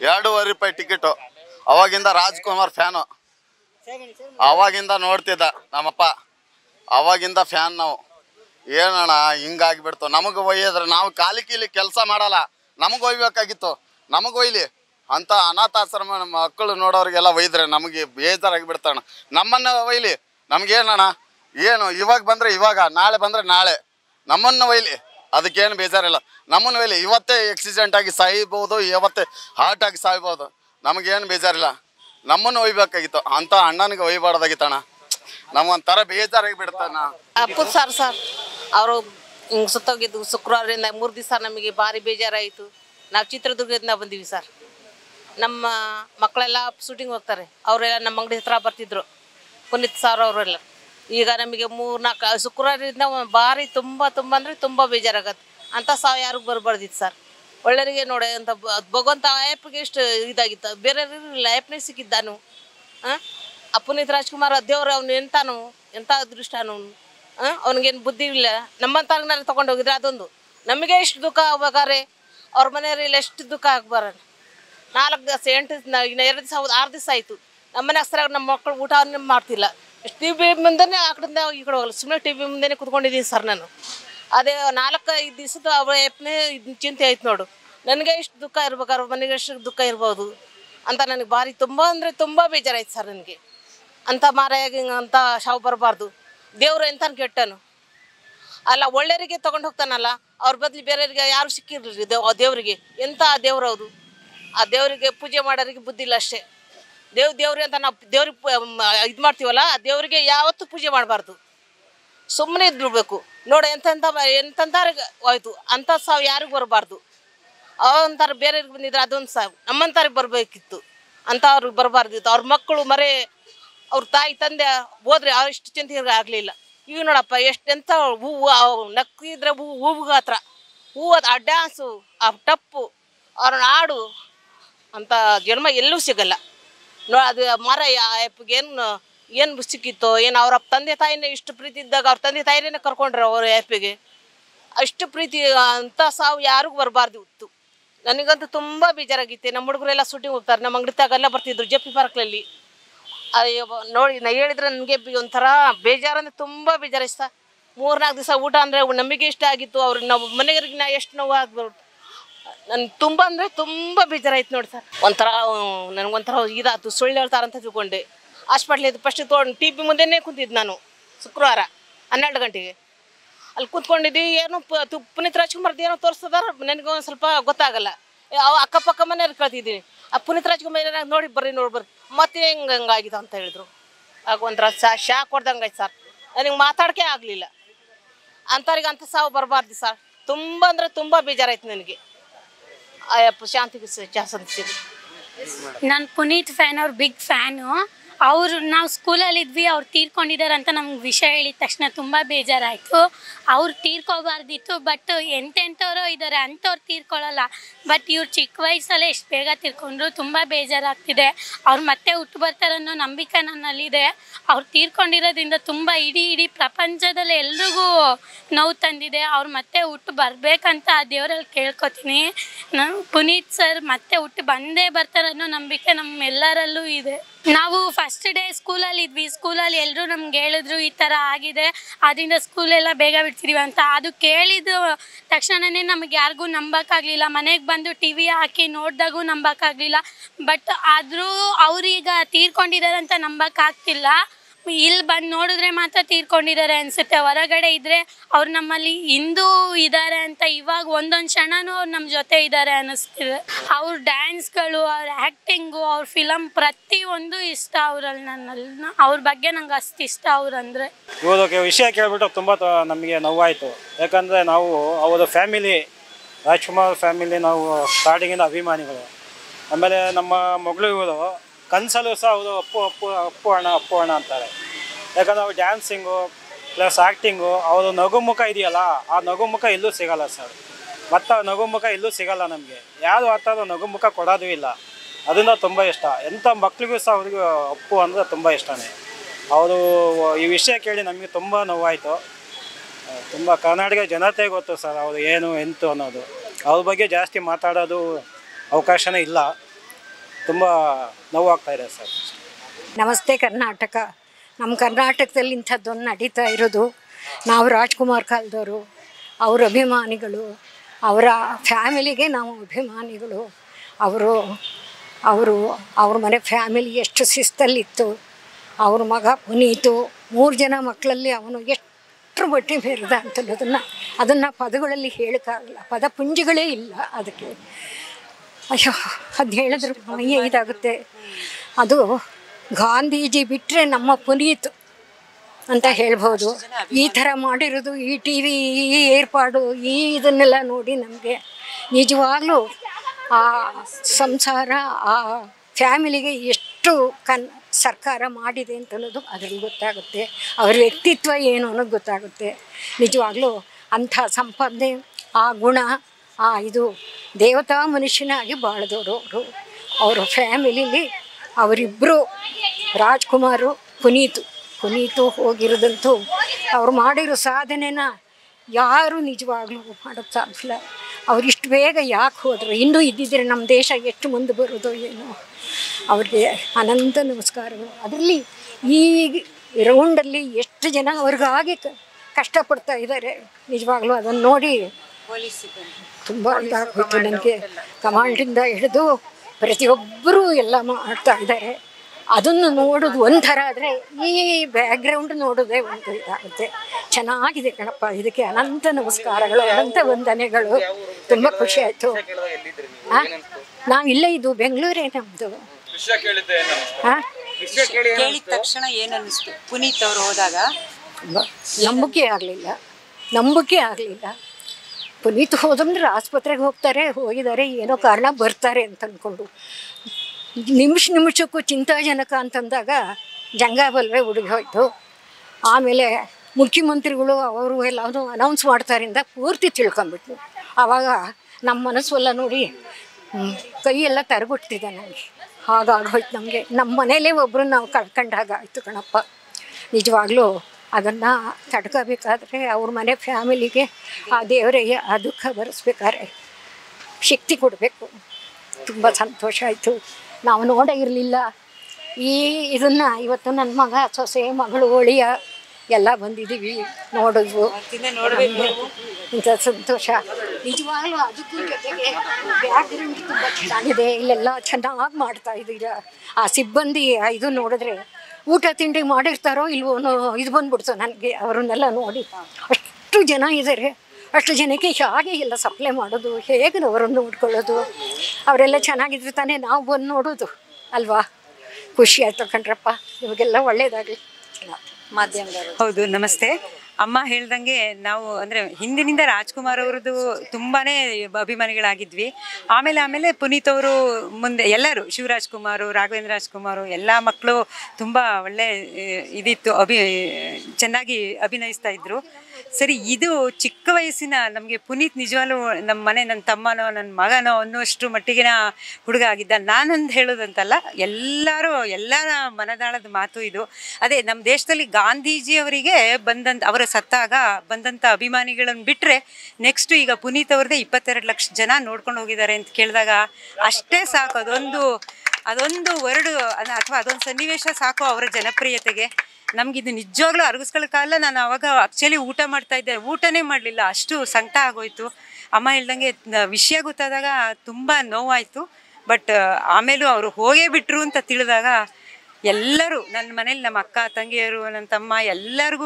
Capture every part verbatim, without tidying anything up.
ಎರಡೂವರೆ ರೂಪಾಯಿ ಟಿಕೆಟು. ಅವಾಗಿಂದ ರಾಜ್ಕುಮಾರ್ ಫ್ಯಾನು, ಅವಾಗಿಂದ ನೋಡ್ತಿದ್ದ ನಮ್ಮಪ್ಪ, ಅವಾಗಿಂದ ಫ್ಯಾನ್ ನಾವು. ಏನಣ್ಣ ಹಿಂಗಾಗಿಬಿಡ್ತು. ನಮಗೆ ಒಯ್ಯಿದ್ರೆ ನಾವು ಖಾಲಿ ಕೀಲಿ ಕೆಲಸ ಮಾಡಲ್ಲ, ನಮಗೆ ಒಯ್ಬೇಕಾಗಿತ್ತು. ನಮಗೆ ಒಯ್ಲಿ ಅಂತ ಅನಾಥಾಶ್ರಮ ಮಕ್ಕಳು ನೋಡೋರಿಗೆಲ್ಲ ಒಯ್ದ್ರೆ ನಮಗೆ ಬೇಜಾರಾಗಿ ಬಿಡ್ತಾಣ. ನಮ್ಮನ್ನು ಒಯ್ಲಿ, ನಮಗೇನಣ್ಣ ಏನು, ಇವಾಗ ಬಂದರೆ ಇವಾಗ, ನಾಳೆ ಬಂದರೆ ನಾಳೆ, ನಮ್ಮನ್ನು ಒಯ್ಲಿ, ಅದಕ್ಕೇನು ಬೇಜಾರಿಲ್ಲ. ನಮ್ಮನ್ನು ಒಯ್ಲಿ. ಇವತ್ತೇ ಆಕ್ಸಿಡೆಂಟ್ ಆಗಿ ಸಾಯ್ಬೋದು, ಇವತ್ತೇ ಹಾರ್ಟ್ ಆಗಿ ಸಾಯ್ಬೋದು, ನಮಗೇನು ಬೇಜಾರಿಲ್ಲ. ನಮ್ಮನ್ನು ಒಯ್ಬೇಕಾಗಿತ್ತು, ಅಂತ ಅಣ್ಣನಿಗೆ ಒಯ್ಬಾರ್ದಾಗಿತ್ತಣ್ಣ. ನಮಗೊಂಥರ ಬೇಜಾರಾಗಿ ಬಿಡ್ತಾನ. ಅಪ್ಪು ಸರ್ ಸರ್ ಅವರು ಹಿಂಗೆ ಸುತ್ತೋಗಿದ್ದು ಶುಕ್ರವಾರದಿಂದ ಮೂರು ದಿವಸ ನಮಗೆ ಭಾರಿ ಬೇಜಾರಾಯಿತು. ನಾವು ಚಿತ್ರದುರ್ಗದಿಂದ ಬಂದೀವಿ ಸರ್. ನಮ್ಮ ಮಕ್ಕಳೆಲ್ಲ ಶೂಟಿಂಗ್ ಹೋಗ್ತಾರೆ, ಅವರೆಲ್ಲ ನಮ್ಮ ಅಂಗಡಿ ಹತ್ರ ಬರ್ತಿದ್ರು, ಪುನೀತ್ ಸರ್ ಅವರೆಲ್ಲ. ಈಗ ನಮಗೆ ಮೂರು ನಾಲ್ಕು ಶುಕ್ರವಾರದಿಂದ ಭಾರಿ ತುಂಬ ತುಂಬ ಅಂದರೆ ತುಂಬ ಬೇಜಾರಾಗತ್ತೆ. ಅಂಥ ಸಾವು ಯಾರಿಗೂ ಬರಬಾರ್ದಿತ್ತು ಸರ್. ಒಳ್ಳೆಯವರಿಗೆ ನೋಡಿ ಅಂತ ಭಗವಂತ ಆ್ಯಪ್ಗೆ ಎಷ್ಟು ಇದಾಗಿತ್ತು, ಬೇರೆ ಆ್ಯಪ್ನೇ ಸಿಕ್ಕಿದ್ದಾನು. ಹಾಂ ಆ ಪುನೀತ್ ರಾಜ್ಕುಮಾರ್ ದೇವ್ರು ಅವ್ನು ಎಂತಾನು, ಎಂಥ ಅದೃಷ್ಟನು ಹಾಂ, ಅವ್ನಿಗೇನು ಬುದ್ಧಿ ಇಲ್ಲ. ನಮ್ಮಂತಾಗ್ನಾರು ತೊಗೊಂಡು ಹೋಗಿದ್ರೆ ಅದೊಂದು ನಮಗೆ ಎಷ್ಟು ದುಃಖ ಆಗ್ಬೇಕಾರೆ ಅವ್ರ ಮನೆಯವರೆಲ್ಲ ಎಷ್ಟು ದುಃಖ ಆಗ್ಬಾರ. ನಾಲ್ಕು ದಿವಸ ಎಂಟು ಇನ್ನು ಎರಡು ದಿವಸ ಹೌದು ಆರು ದಿವಸ ಆಯಿತು. ನಮ್ಮ ಮನೆ ಅಷ್ಟರಾಗ ನಮ್ಮ ಮಕ್ಕಳು ಊಟ ಮಾಡ್ತಿಲ್ಲ. ಟಿ ವಿ ಮುಂದೆನೇ ಆ ಕಡೆಯಿಂದ ಈ ಕಡೆ ಹೋಗಲ್ಲ, ಸುಮ್ಮನೆ ಟಿ ವಿ ಮುಂದೆನೇ ಕುತ್ಕೊಂಡಿದ್ದೀನಿ ಸರ್ ನಾನು. ಅದೇ ನಾಲ್ಕು ಐದು ದಿವಸದ ಅವ್ರ ಎಪ್ಪನೇ ಇದು ಚಿಂತೆ ಆಯ್ತು ನೋಡು. ನನಗೆ ಎಷ್ಟು ದುಃಖ ಇರ್ಬೇಕಾದ್ರೆ ಮನೆಗೆ ಎಷ್ಟು ದುಃಖ ಇರ್ಬೋದು ಅಂತ ನನಗೆ ಭಾರಿ ತುಂಬ ಅಂದರೆ ತುಂಬ ಬೇಜಾರಾಯ್ತು ಸರ್ ನನಗೆ. ಅಂಥ ಮಾರಾಯಾಗಿ ಅಂಥ ಶಾವು ಬರಬಾರ್ದು. ದೇವರು ಎಂತಾನು ಕೆಟ್ಟನು ಅಲ್ಲ, ಒಳ್ಳೆಯವರಿಗೆ ತೊಗೊಂಡು ಹೋಗ್ತಾನಲ್ಲ, ಅವ್ರ ಬದಲು ಬೇರೆಯವರಿಗೆ ಯಾರು ಸಿಕ್ಕಿರಲಿ ದೇವ್ ದೇವರಿಗೆ. ಎಂಥ ದೇವ್ರು ಹೌದು, ಆ ದೇವರಿಗೆ ಪೂಜೆ ಮಾಡೋರಿಗೆ ಬುದ್ಧಿ ಇಲ್ಲ ಅಷ್ಟೇ. ದೇವ್ ದೇವ್ರಿಗೆ ಅಂತ ನಾವು ದೇವ್ರಿಗೆ ಇದು ಮಾಡ್ತೀವಲ್ಲ, ಆ ದೇವರಿಗೆ ಯಾವತ್ತೂ ಪೂಜೆ ಮಾಡಬಾರ್ದು, ಸುಮ್ಮನೆ ಇದ್ಬಿಡ್ಬೇಕು. ನೋಡಿ ಎಂತೆಂಥ ಎಂತೆಂಥವ್ರಿಗೆ ಹೋಯ್ತು, ಅಂಥ ಸಾವು ಯಾರಿಗೂ ಬರಬಾರ್ದು. ಅವಂಥರ ಬೇರೆಯವ್ರಿಗೆ ಬಂದಿದ್ರೆ ಅದೊಂದು ಸಾವು, ನಮ್ಮಂಥವ್ರಿಗೆ ಬರಬೇಕಿತ್ತು, ಅಂಥವ್ರಿಗೆ ಬರಬಾರ್ದಿತ್ತು. ಅವ್ರ ಮಕ್ಕಳು ಮರೆ ಅವ್ರ ತಾಯಿ ತಂದೆ ಹೋದ್ರೆ ಅವ್ರು ಇಷ್ಟು ಚಿಂತೆ ಆಗಲಿಲ್ಲ. ಈಗ ನೋಡಪ್ಪ ಎಷ್ಟೆಂಥ ಹೂವು ನಕ್ಕಿದ್ರೆ ಹೂ ಹೂವು ಹತ್ರ ಹೂವು, ಆ ಡ್ಯಾನ್ಸು, ಆ ಟಪ್ಪು, ಅವ್ರ ಹಾಡು ಅಂಥ ಜನ್ಮ ಎಲ್ಲೂ ಸಿಗಲ್ಲ. ನೋ ಅದು ಮರ ಆ್ಯಪ್ಗೆ ಏನು ಏನು ಸಿಕ್ಕಿತ್ತೋ ಏನು, ಅವ್ರ ತಂದೆ ತಾಯಿನೇ ಇಷ್ಟು ಪ್ರೀತಿ ಇದ್ದಾಗ ಅವ್ರ ತಂದೆ ತಾಯಿನೇ ಕರ್ಕೊಂಡ್ರೆ ಅವ್ರ ಆ್ಯಪಿಗೆ ಅಷ್ಟು ಪ್ರೀತಿ. ಅಂಥ ಸಾವು ಯಾರಿಗೂ ಬರಬಾರ್ದು ಇತ್ತು. ನನಗಂತೂ ತುಂಬ ಬೇಜಾರಾಗಿತ್ತೆ. ನಮ್ಮ ಹುಡುಗರೆಲ್ಲ ಶೂಟಿಂಗ್ ಹೋಗ್ತಾರೆ, ನಮ್ಮ ಅಂಗಡಿ ತಾಗೆಲ್ಲ ಬರ್ತಿದ್ರು ಜೆ ಪಿ ಪಾರ್ಕ್ನಲ್ಲಿ. ಅಯ್ಯೋ ನೋಡಿ ನಾ ಹೇಳಿದ್ರೆ ನನಗೆ ಒಂಥರ ಬೇಜಾರಂದರೆ ತುಂಬ ಬೇಜಾರಿಸ್ತ. ಮೂರು ನಾಲ್ಕು ದಿವಸ ಊಟ ಅಂದರೆ ನಮಗೆ ಇಷ್ಟ ಆಗಿತ್ತು, ಅವ್ರಿಗೆ ನಾವು ಮನೆಯವರಿಗೆ ನಾ ಎಷ್ಟು ನೋವು ಆಗ್ಬೋದು. ನನಗೆ ತುಂಬ ಅಂದರೆ ತುಂಬ ಬೇಜಾರಾಯ್ತು ನೋಡಿ ಸರ್. ಒಂಥರ ನನಗೊಂಥರ ಇದಾಯ್ತು, ಸುಳ್ಳು ಹೇಳ್ತಾರಂತ ತಿಳ್ಕೊಂಡೆ. ಹಾಸ್ಪಿಟ್ಲಿದ್ದು ಫಸ್ಟ್ ತೊಗೊಂಡು ಟಿ ವಿ ಮುಂದೆನೇ ಕುಂತಿದ್ದು ನಾನು ಶುಕ್ರವಾರ ಹನ್ನೆರಡು ಗಂಟೆಗೆ ಅಲ್ಲಿ ಕೂತ್ಕೊಂಡಿದ್ದು. ಏನು ಪುನೀತ್ ರಾಜ್ಕುಮಾರ್ದು ಏನೋ ತೋರಿಸ್ತದಾರ ನನಗೆ ಒಂದು ಸ್ವಲ್ಪ ಗೊತ್ತಾಗಲ್ಲ. ಅವು ಅಕ್ಕಪಕ್ಕ ಮನೆಯವ್ರು ಕೇಳ್ತಿದ್ದೀನಿ, ಆ ಪುನೀತ್ ರಾಜ್ಕುಮಾರ್ ಏನಾಗ ನೋಡಿ ಬರ್ರಿ ನೋಡಿ ಬರ್ರಿ ಮತ್ತೆ ಹೆಂಗೆ ಹಂಗಾಗಿದೆ ಅಂತ ಹೇಳಿದ್ರು. ಆಗ ಒಂಥರ ಶಾಕ್ ಹೊಡ್ದಂಗೆ ಆಯ್ತು ಸರ್. ನನಗೆ ಮಾತಾಡೋಕ್ಕೆ ಆಗಲಿಲ್ಲ. ಅಂಥವ್ರಿಗೆ ಅಂಥ ಸಾವು ಬರಬಾರ್ದು ಸರ್. ತುಂಬ ಅಂದರೆ ತುಂಬ ಬೇಜಾರಾಯ್ತು ನನಗೆ. ಅಯ್ಯಪ್ಪ ಶಾಂತಿಗೆ ಶಾಂತಿ. ನಾನು ಪುನೀತ್ ಫ್ಯಾನ್, ಅವ್ರ ಬಿಗ್ ಫ್ಯಾನು. ಅವರು ನಾವು ಸ್ಕೂಲಲ್ಲಿದ್ವಿ, ಅವ್ರು ತೀರ್ಕೊಂಡಿದ್ದಾರೆ ಅಂತ ನಮ್ಗೆ ವಿಷಯ ಹೇಳಿದ ತಕ್ಷಣ ತುಂಬ ಬೇಜಾರಾಯಿತು. ಅವ್ರು ತೀರ್ಕೋಬಾರ್ದಿತ್ತು, ಬಟ್ ಎಂತೆಂಥವ್ರು ಇದ್ದಾರೆ ಅಂಥವ್ರು ತೀರ್ಕೊಳ್ಳಲ್ಲ. ಬಟ್ ಇವ್ರು ಚಿಕ್ಕ ವಯಸ್ಸಲ್ಲೇ ಎಷ್ಟು ಬೇಗ ತೀರ್ಕೊಂಡ್ರು, ತುಂಬ ಬೇಜಾರಾಗ್ತಿದೆ. ಅವ್ರು ಮತ್ತೆ ಹುಟ್ಟು ಬರ್ತಾರನ್ನೋ ನಂಬಿಕೆ ನನ್ನಲ್ಲಿದೆ. ಅವ್ರು ತೀರ್ಕೊಂಡಿರೋದ್ರಿಂದ ತುಂಬ ಇಡೀ ಇಡೀ ಪ್ರಪಂಚದಲ್ಲಿ ಎಲ್ರಿಗೂ ನೋವು ತಂದಿದೆ. ಅವ್ರು ಮತ್ತೆ ಹುಟ್ಟು ಬರಬೇಕಂತ ಆ ದೇವರಲ್ಲಿ ಕೇಳ್ಕೊತೀನಿ. ನಾನು ಪುನೀತ್ ಸರ್ ಮತ್ತೆ ಹುಟ್ಟು ಬಂದೇ ಬರ್ತಾರನ್ನೋ ನಂಬಿಕೆ ನಮ್ಮೆಲ್ಲರಲ್ಲೂ ಇದೆ. ನಾವು ಫಸ್ಟ್ ಡೇ ಸ್ಕೂಲಲ್ಲಿ ಇದ್ವಿ, ಸ್ಕೂಲಲ್ಲಿ ಎಲ್ಲರೂ ನಮ್ಗೆ ಹೇಳಿದ್ರು ಈ ಥರ ಆಗಿದೆ, ಅದರಿಂದ ಸ್ಕೂಲೆಲ್ಲ ಬೇಗ ಬಿಡ್ತಿದ್ದೀವಿ ಅಂತ. ಅದು ಕೇಳಿದ ತಕ್ಷಣವೇ ನಮಗೆ ಯಾರಿಗೂ ನಂಬೋಕ್ಕಾಗಲಿಲ್ಲ. ಮನೆಗೆ ಬಂದು ಟಿ ವಿ ಹಾಕಿ ನೋಡಿದಾಗೂ ನಂಬೋಕ್ಕಾಗಲಿಲ್ಲ. ಬಟ್ ಆದರೂ ಅವ್ರೀಗ ತೀರ್ಕೊಂಡಿದ್ದಾರೆ ಅಂತ ನಂಬೋಕ್ಕಾಗ್ತಿಲ್ಲ. ಇಲ್ಲಿ ಬಂದು ನೋಡಿದ್ರೆ ಮಾತ್ರ ತೀರ್ಕೊಂಡಿದ್ದಾರೆ ಅನಿಸುತ್ತೆ. ಹೊರಗಡೆ ಇದ್ದರೆ ಅವ್ರು ನಮ್ಮಲ್ಲಿ ಇಂದು ಇದ್ದಾರೆ ಅಂತ ಇವಾಗ ಒಂದೊಂದು ಕ್ಷಣನೂ ಅವ್ರು ನಮ್ಮ ಜೊತೆ ಇದ್ದಾರೆ ಅನ್ನಿಸ್ತಿದೆ. ಅವ್ರ ಡ್ಯಾನ್ಸ್ಗಳು, ಅವ್ರ ಆ್ಯಕ್ಟಿಂಗು, ಅವ್ರ ಫಿಲಮ್ ಪ್ರತಿಯೊಂದು ಇಷ್ಟ ಅವರಲ್ಲಿ. ನನ್ನಲ್ಲಿ ಅವ್ರ ಬಗ್ಗೆ ನಂಗೆ ಅಷ್ಟು ಇಷ್ಟ ಅವ್ರಂದರೆ. ಇವತ್ತು ವಿಷಯ ಕೇಳಿಬಿಟ್ಟು ತುಂಬ ನಮಗೆ ನೋವಾಯಿತು. ಯಾಕಂದರೆ ನಾವು ಅವರ ಫ್ಯಾಮಿಲಿ, ರಾಜ್ಕುಮಾರ್ ಫ್ಯಾಮಿಲಿ ನಾವು ಸ್ಟಾರ್ಟಿಂಗಿಂದ ಅಭಿಮಾನಿಗಳು. ಆಮೇಲೆ ನಮ್ಮ ಮಗಳು ಇವರು ಕನಸಲ್ಲೂ ಸಹ ಅವರು ಅಪ್ಪು ಅಪ್ಪು ಅಪ್ಪು ಅಣ್ಣ ಅಪ್ಪು ಅಣ್ಣ ಅಂತಾರೆ. ಯಾಕಂದರೆ ಅವ್ರು ಡ್ಯಾನ್ಸಿಂಗು ಪ್ಲಸ್ ಆ್ಯಕ್ಟಿಂಗು, ಅವರು ನಗುಮುಖ ಇದೆಯಲ್ಲ, ಆ ನಗುಮುಖ ಎಲ್ಲೂ ಸಿಗೋಲ್ಲ ಸರ್. ಮತ್ತು ಆ ನಗುಮುಖ ಎಲ್ಲೂ ಸಿಗೋಲ್ಲ ನಮಗೆ. ಯಾರು ಆ ಥರ ನಗುಮುಖ ಕೊಡೋದು ಇಲ್ಲ. ಅದರಿಂದ ತುಂಬ ಇಷ್ಟ. ಎಂಥ ಮಕ್ಳಿಗೂ ಸಹ ಅವ್ರಿಗೂ ಅಪ್ಪು ಅಂದರೆ ತುಂಬ ಇಷ್ಟನೇ. ಅವರು ಈ ವಿಷಯ ಕೇಳಿ ನಮಗೆ ತುಂಬ ನೋವಾಯಿತು. ತುಂಬ ಕರ್ನಾಟಕ ಜನತೆ ಗೊತ್ತು ಸರ್ ಅವರು ಏನು ಎಂತು ಅನ್ನೋದು. ಅವ್ರ ಬಗ್ಗೆ ಜಾಸ್ತಿ ಮಾತಾಡೋದು ಅವಕಾಶನೇ ಇಲ್ಲ. ತುಂಬ ನೋವಾಗ್ತಾ ಇದೆ ಸರ್. ನಮಸ್ತೆ ಕರ್ನಾಟಕ. ನಮ್ಮ ಕರ್ನಾಟಕದಲ್ಲಿ ಇಂಥದ್ದೊಂದು ನಡೀತಾ ಇರೋದು. ನಾವು ರಾಜ್ಕುಮಾರ್ ಕಾಲದವರು, ಅವರ ಅಭಿಮಾನಿಗಳು, ಅವರ ಫ್ಯಾಮಿಲಿಗೆ ನಾವು ಅಭಿಮಾನಿಗಳು. ಅವರು ಅವರು ಅವ್ರ ಮನೆ ಫ್ಯಾಮಿಲಿ ಎಷ್ಟು ಶಿಸ್ತಲ್ಲಿತ್ತು. ಅವ್ರ ಮಗ ಪುನೀತು, ಮೂರು ಜನ ಮಕ್ಕಳಲ್ಲಿ ಅವನು ಎಷ್ಟು ಬಟ್ಟೆ ಬೇರೆದ ಅಂತನ್ನೋದನ್ನು ಅದನ್ನು ಪದಗಳಲ್ಲಿ ಹೇಳೋಕ್ಕಾಗಲ್ಲ. ಪದಪುಂಜಗಳೇ ಇಲ್ಲ ಅದಕ್ಕೆ. ಅಯ್ಯೋ, ಅದು ಹೇಳಿದ್ರೆ ಮೈಯೇ ಇದಾಗುತ್ತೆ. ಅದು ಗಾಂಧೀಜಿ ಬಿಟ್ಟರೆ ನಮ್ಮ ಪುನೀತ್ ಅಂತ ಹೇಳ್ಬೋದು. ಈ ಥರ ಮಾಡಿರೋದು, ಈ ಟಿ ವಿ, ಈ ಏರ್ಪಾಡು, ಈ ಇದನ್ನೆಲ್ಲ ನೋಡಿ ನಮಗೆ ನಿಜವಾಗ್ಲೂ ಆ ಸಂಸಾರ, ಆ ಫ್ಯಾಮಿಲಿಗೆ ಎಷ್ಟು ಕನ್ ಸರ್ಕಾರ ಮಾಡಿದೆ ಅಂತ ಅನ್ನೋದು ಅದ್ರಲ್ಲಿ ಗೊತ್ತಾಗುತ್ತೆ. ಅವ್ರ ವ್ಯಕ್ತಿತ್ವ ಏನು ಅನ್ನೋದು ಗೊತ್ತಾಗುತ್ತೆ. ನಿಜವಾಗ್ಲೂ ಅಂಥ ಸಂಪಾದನೆ, ಆ ಗುಣ, ಆ ಇದು ದೇವತಾ ಮನುಷ್ಯನಾಗಿ ಬಾಳಿದವರು ಅವರು. ಅವರ ಫ್ಯಾಮಿಲಿಲಿ ಅವರಿಬ್ಬರು, ರಾಜ್ಕುಮಾರು, ಪುನೀತು ಪುನೀತು ಹೋಗಿರೋದಂತೂ ಅವ್ರು ಮಾಡಿರೋ ಸಾಧನೆನ ಯಾರೂ ನಿಜವಾಗ್ಲೂ ಮಾಡೋಕ್ಕೆ ಸಾಧ್ಯವಿಲ್ಲ. ಅವರಿಷ್ಟು ಬೇಗ ಯಾಕೆ ಹೋದರು? ಇನ್ನೂ ಇದ್ದಿದ್ದರೆ ನಮ್ಮ ದೇಶ ಎಷ್ಟು ಮುಂದೆ ಬರೋದು ಏನೋ. ಅವ್ರಿಗೆ ಅನಂತ ನಮಸ್ಕಾರಗಳು. ಅದರಲ್ಲಿ ಈ ರೌಂಡಲ್ಲಿ ಎಷ್ಟು ಜನ ಅವ್ರಿಗಾಗಿ ಕಷ್ಟಪಡ್ತಾ ಇದ್ದಾರೆ. ನಿಜವಾಗ್ಲೂ ಅದನ್ನು ನೋಡಿ ತುಂಬ ಇದಾಗೋಯ್ತು ನನಗೆ. ಕಮಾಂಡಿಂದ ಹಿಡಿದು ಪ್ರತಿಯೊಬ್ಬರೂ ಎಲ್ಲ ಮಾಡ್ತಾ ಇದ್ದಾರೆ. ಅದನ್ನು ನೋಡೋದು ಒಂಥರ ಆದರೆ ಈ ಬ್ಯಾಕ್ಗ್ರೌಂಡ್ ನೋಡೋದೇ ಒಂದು ಇದಾಗುತ್ತೆ. ಚೆನ್ನಾಗಿದೆ ಕಣಪ್ಪ. ಇದಕ್ಕೆ ಅನಂತ ನಮಸ್ಕಾರಗಳು, ಅನಂತ ವಂದನೆಗಳು. ತುಂಬ ಖುಷಿ ಆಯಿತು. ಹಾಂ, ನಾವಿಲ್ಲೇ ಇದು ಬೆಂಗಳೂರೇ ನಮ್ಮದು. ಹಾಂ, ಕೇಳಿದ ತಕ್ಷಣ ಏನು ಅನ್ನಿಸ್ತು ಪುನೀತ್ ಅವರು ಹೋದಾಗ? ನಂಬಿಕೆ ಆಗಲಿಲ್ಲ, ನಂಬಿಕೆ ಆಗಲಿಲ್ಲ. ಪುನೀತ್ ಹೋದಂದ್ರೆ ಆಸ್ಪತ್ರೆಗೆ ಹೋಗ್ತಾರೆ, ಹೋಗಿದ್ದಾರೆ, ಏನೋ ಕಾರಣ ಬರ್ತಾರೆ ಅಂತ ಅಂದ್ಕೊಂಡು ನಿಮಿಷ ನಿಮಿಷಕ್ಕೂ ಚಿಂತಾಜನಕ ಅಂತಂದಾಗ ಜಂಗಾಬಲ್ವೇ ಹುಡುಗಿ ಹೋಯ್ತು. ಆಮೇಲೆ ಮುಖ್ಯಮಂತ್ರಿಗಳು ಅವರು ಎಲ್ಲನೂ ಅನೌನ್ಸ್ ಮಾಡ್ತಾರಿಂದ ಪೂರ್ತಿ ತಿಳ್ಕೊಂಬಿಟ್ರು. ಆವಾಗ ನಮ್ಮ ಮನಸ್ಸೆಲ್ಲ ನೋಡಿ ಕೈಯೆಲ್ಲ ತರಗುಟ್ಟಿದೆ ನನಗೆ. ಹಾಗಾಗೋಯ್ತು ನಮಗೆ. ನಮ್ಮ ಮನೇಲೇ ಒಬ್ಬರು ನಾವು ಕಳ್ಕೊಂಡಾಗ ಆಯಿತು ಕಣಪ್ಪ. ನಿಜವಾಗ್ಲೂ ಅದನ್ನು ತಡ್ಕೋಬೇಕಾದ್ರೆ ಅವ್ರ ಮನೆ ಫ್ಯಾಮಿಲಿಗೆ ಆ ದೇವರಿಗೆ ಆ ದುಃಖ ಭರಿಸ್ಬೇಕಾದ್ರೆ ಶಕ್ತಿ ಕೊಡಬೇಕು. ತುಂಬ ಸಂತೋಷ ಆಯಿತು. ನಾವು ನೋಡೇ ಇರಲಿಲ್ಲ ಈ ಇದನ್ನು. ಇವತ್ತು ನನ್ನ ಮಗ, ಸೊಸೆ, ಮಗಳು, ಒಳಿಯ ಎಲ್ಲ ಬಂದಿದ್ದೀವಿ, ನೋಡಿದ್ವು. ಇಂಥ ಸಂತೋಷ ನಿಜವಾಗ್ಲೂ. ಅದಕ್ಕೂ ಜೊತೆಗೆ ಬ್ಯಾಕ್ಗ್ರೌಂಡ್ ತುಂಬ ಚೆನ್ನಾಗಿದೆ. ಇಲ್ಲೆಲ್ಲ ಚೆನ್ನಾಗಿ ಮಾಡ್ತಾ ಇದ್ದೀರಾ. ಆ ಸಿಬ್ಬಂದಿ ಇದು ನೋಡಿದ್ರೆ ಊಟ ತಿಂಡಿ ಮಾಡಿರ್ತಾರೋ ಇಲ್ವೋ ಇದು ಬಂದ್ಬಿಡ್ತು ನನಗೆ ಅವ್ರನ್ನೆಲ್ಲ ನೋಡಿ. ಅಷ್ಟು ಜನ ಇದ್ದಾರೆ. ಅಷ್ಟು ಜನಕ್ಕೆ ಹೇಗೆ ಎಲ್ಲ ಸಪ್ಲೈ ಮಾಡೋದು, ಹೇಗೆ ಅವರನ್ನು ನೋಡ್ಕೊಳ್ಳೋದು? ಅವರೆಲ್ಲ ಚೆನ್ನಾಗಿದ್ರೆ ತಾನೇ ನಾವು ಬಂದು ನೋಡೋದು ಅಲ್ವಾ? ಖುಷಿ ಆಯ್ತು ಕಣ್ರಪ್ಪ. ಇವಾಗೆಲ್ಲ ಒಳ್ಳೇದಾಗಲಿ. ಮಾಧ್ಯಮದವರು. ಹೌದು, ನಮಸ್ತೆ. ಅಮ್ಮ ಹೇಳ್ದಂಗೆ ನಾವು ಅಂದರೆ ಹಿಂದಿನಿಂದ ರಾಜ್ಕುಮಾರ್ ಅವ್ರದ್ದು ತುಂಬಾ ಅಭಿಮಾನಿಗಳಾಗಿದ್ವಿ. ಆಮೇಲೆ ಆಮೇಲೆ ಪುನೀತ್ ಅವರು ಮುಂದೆ ಎಲ್ಲರೂ, ಶಿವರಾಜ್ ಕುಮಾರು, ರಾಘವೇಂದ್ರ ರಾಜ್ಕುಮಾರು ಎಲ್ಲ ಮಕ್ಕಳು ತುಂಬ ಒಳ್ಳೆ ಇದಿತ್ತು, ಅಭಿ ಚೆನ್ನಾಗಿ ಅಭಿನಯಿಸ್ತಾ ಇದ್ದರು. ಸರಿ, ಇದು ಚಿಕ್ಕ ವಯಸ್ಸಿನ ನಮಗೆ ಪುನೀತ್ ನಿಜವಾಗ್ಲೂ ನಮ್ಮ ಮನೆ, ನನ್ನ ತಮ್ಮನೋ ನನ್ನ ಮಗನೋ ಅನ್ನೋಷ್ಟು ಮಟ್ಟಿಗಿನ ಹುಡುಗ ಆಗಿದ್ದ. ನಾನೊಂದು ಹೇಳೋದಂತಲ್ಲ, ಎಲ್ಲರೂ ಎಲ್ಲರ ಮನದಾಳದ ಮಾತು ಇದು. ಅದೇ ನಮ್ಮ ದೇಶದಲ್ಲಿ ಗಾಂಧೀಜಿಯವರಿಗೆ ಬಂದಂಥ, ಅವರ ಸತ್ತಾಗ ಬಂದಂಥ ಅಭಿಮಾನಿಗಳನ್ನು ಬಿಟ್ಟರೆ ನೆಕ್ಸ್ಟು ಈಗ ಪುನೀತ್ ಅವ್ರದ್ದೇ ಇಪ್ಪತ್ತೆರಡು ಲಕ್ಷ ಜನ ನೋಡ್ಕೊಂಡು ಹೋಗಿದ್ದಾರೆ ಅಂತ ಕೇಳಿದಾಗ ಅಷ್ಟೇ ಸಾಕು. ಅದೊಂದು ಅದೊಂದು ವರ್ಡು ಅಥವಾ ಅದೊಂದು ಸನ್ನಿವೇಶ ಸಾಕು ಅವರ ಜನಪ್ರಿಯತೆಗೆ. ನಮಗಿದು ನಿಜವಾಗ್ಲೂ ಅರಗಿಸ್ಕೊಳ್ಳೋಕ್ಕಾಗಲ್ಲ. ನಾನು ಆವಾಗ ಆ್ಯಕ್ಚುಲಿ ಊಟ ಮಾಡ್ತಾ ಇದ್ದೆ, ಊಟನೇ ಮಾಡಲಿಲ್ಲ, ಅಷ್ಟು ಸಂಕಟ ಆಗೋಯ್ತು. ಅಮ್ಮ ಹೇಳ್ದಂಗೆ ವಿಷಯ ಗೊತ್ತಾದಾಗ ತುಂಬ ನೋವಾಯಿತು. ಬಟ್ ಆಮೇಲೂ ಅವರು ಹೋಗೇ ಬಿಟ್ಟರು ಅಂತ ತಿಳಿದಾಗ ಎಲ್ಲರೂ, ನನ್ನ ಮನೇಲಿ ನಮ್ಮ ಅಕ್ಕ ತಂಗಿಯರು, ನನ್ನ ತಮ್ಮ ಎಲ್ಲರಿಗೂ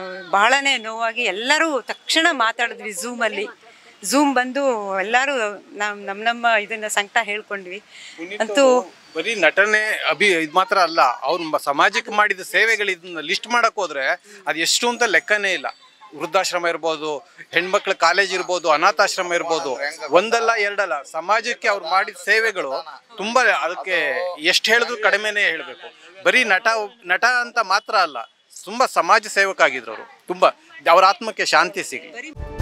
ಬಹಳನೇ ನೋವಾಗಿ ಎಲ್ಲರೂ ತಕ್ಷಣ ಮಾತಾಡಿದ್ವಿ ಝೂಮಲ್ಲಿ. ಝೂಮ್ ಬಂದು ಎಲ್ಲರೂ ನಾವು ನಮ್ಮ ನಮ್ಮ ಇದನ್ನ ಸಂಕಟ ಹೇಳ್ಕೊಂಡ್ವಿ. ಅಂತೂ ಬರೀ ನಟನೆ ಅಭಿ ಇದು ಮಾತ್ರ ಅಲ್ಲ, ಅವ್ರು ಸಮಾಜಕ್ಕೆ ಮಾಡಿದ ಸೇವೆಗಳು ಇದನ್ನ ಲಿಸ್ಟ್ ಮಾಡಕ್ ಹೋದ್ರೆ ಅದು ಎಷ್ಟು ಅಂತ ಲೆಕ್ಕನೇ ಇಲ್ಲ. ವೃದ್ಧಾಶ್ರಮ ಇರ್ಬೋದು, ಹೆಣ್ಮಕ್ಳ ಕಾಲೇಜ್ ಇರ್ಬೋದು, ಅನಾಥಾಶ್ರಮ ಇರ್ಬೋದು, ಒಂದಲ್ಲ ಎರಡಲ್ಲ, ಸಮಾಜಕ್ಕೆ ಅವ್ರು ಮಾಡಿದ ಸೇವೆಗಳು ತುಂಬಾ, ಅದಕ್ಕೆ ಎಷ್ಟು ಹೇಳಿದ್ರು ಕಡಿಮೆನೇ ಹೇಳಬೇಕು. ಬರೀ ನಟ ನಟ ಅಂತ ಮಾತ್ರ ಅಲ್ಲ, ತುಂಬಾ ಸಮಾಜ ಸೇವಕ ಆಗಿದ್ರು ಅವರು. ತುಂಬಾ ಅವ್ರ ಆತ್ಮಕ್ಕೆ ಶಾಂತಿ ಸಿಗಲಿ.